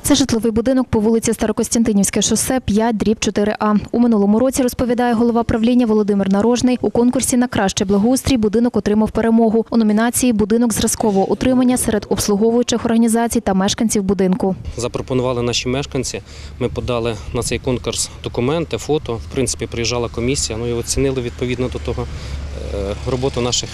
Це житловий будинок по вулиці Старокостянтинівське шосе 5/4А. У минулому році, розповідає голова правління Володимир Нарожний, у конкурсі на кращий благоустрій будинок отримав перемогу. У номінації «Будинок зразкового утримання» серед обслуговуючих організацій та мешканців будинку. Запропонували наші мешканці, ми подали на цей конкурс документи, фото. В принципі, приїжджала комісія, і оцінили відповідно до того роботу наших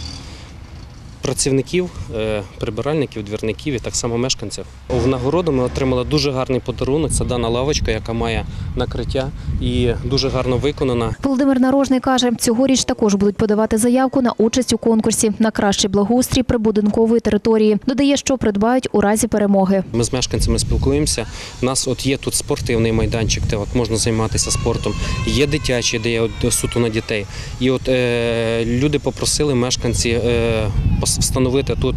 працівників, прибиральників, двірників і так само мешканців. В нагороду ми отримали дуже гарний подарунок. Це дана лавочка, яка має накриття і дуже гарно виконана. Володимир Нарожний каже, цьогоріч також будуть подавати заявку на участь у конкурсі на кращий благоустрій прибудинкової території. Додає, що придбають у разі перемоги. Ми з мешканцями спілкуємося. У нас є тут спортивний майданчик, де можна займатися спортом. Є дитячий, де є суто на дітей. І люди попросили мешканці встановити тут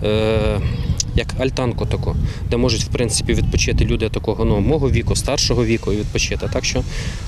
як альтанку таку, де можуть в принципі відпочити люди такого мого віку, старшого віку і відпочити. Так що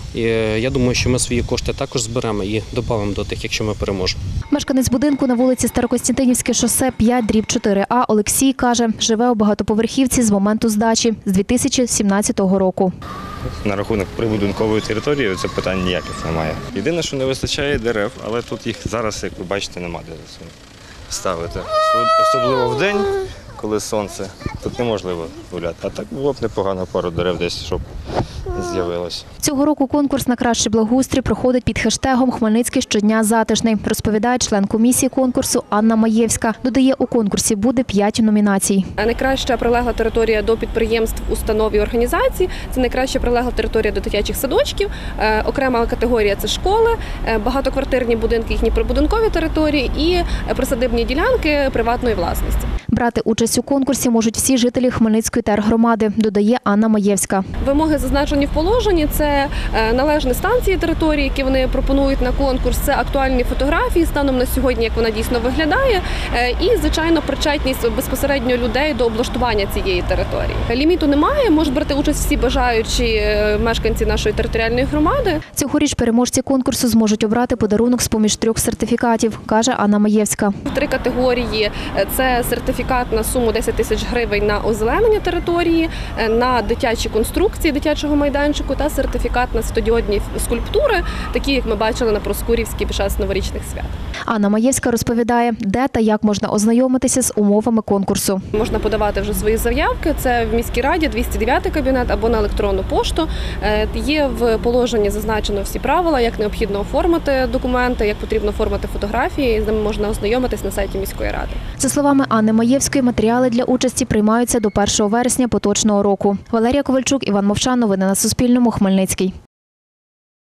я думаю, що ми свої кошти також зберемо і додамо до тих, якщо ми переможемо. Мешканець будинку на вулиці Старокостянтинівське шосе 5/4А Олексій каже, живе у багатоповерхівці з моменту здачі з 2017 року. На рахунок прибудинкової території це питань ніяких немає. Єдине, що не вистачає дерев, але тут їх зараз, як ви бачите, немає де ставити. Особливо в день, коли сонце, тут неможливо гуляти. А так було б непогано пару дерев десь, щоб з'явилось. Цього року конкурс на кращий благоустрій проходить під хештегом «Хмельницький щодня затишний», розповідає член комісії конкурсу Анна Маєвська. Додає, у конкурсі буде 5 номінацій. Найкраща прилегла територія до підприємств, установ і організацій, це найкраща прилегла територія до дитячих садочків, окрема категорія – це школи, багатоквартирні будинки, їхні прибудинкові території і присадибні ділянки приватної власності. Брати участь у конкурсі можуть всі жителі Хмельницької тергромади, додає Анна Маєвська. Вимоги зазначені в положенні – це належний стан цієї території, які вони пропонують на конкурс, це актуальні фотографії станом на сьогодні, як вона дійсно виглядає, і, звичайно, причетність безпосередньо людей до облаштування цієї території. Ліміту немає, можуть брати участь всі бажаючі мешканці нашої територіальної громади. Цьогоріч переможці конкурсу зможуть обрати подарунок з-поміж 3 сертифікатів, каже Анна Маєвська. 3 категорії – це сертифікат на суму 10 тисяч гривень на озеленення території, на дитячі конструкції дитячого майданчику та сертифікат на світлодіодні скульптури, такі, як ми бачили на Проскурівській під час новорічних свят. Анна Маєвська розповідає, де та як можна ознайомитися з умовами конкурсу. Можна подавати вже свої заявки, це в міській раді, 209 кабінет або на електронну пошту. Є в положенні зазначено всі правила, як необхідно оформити документи, як потрібно оформити фотографії, з ними можна ознайомитись на сайті міської ради. За словами Анни Маєвської, матеріали для участі приймаються до 1 вересня поточного року. Валерія Ковальчук, Іван Мовчан. Новини на Суспільному. Хмельницький.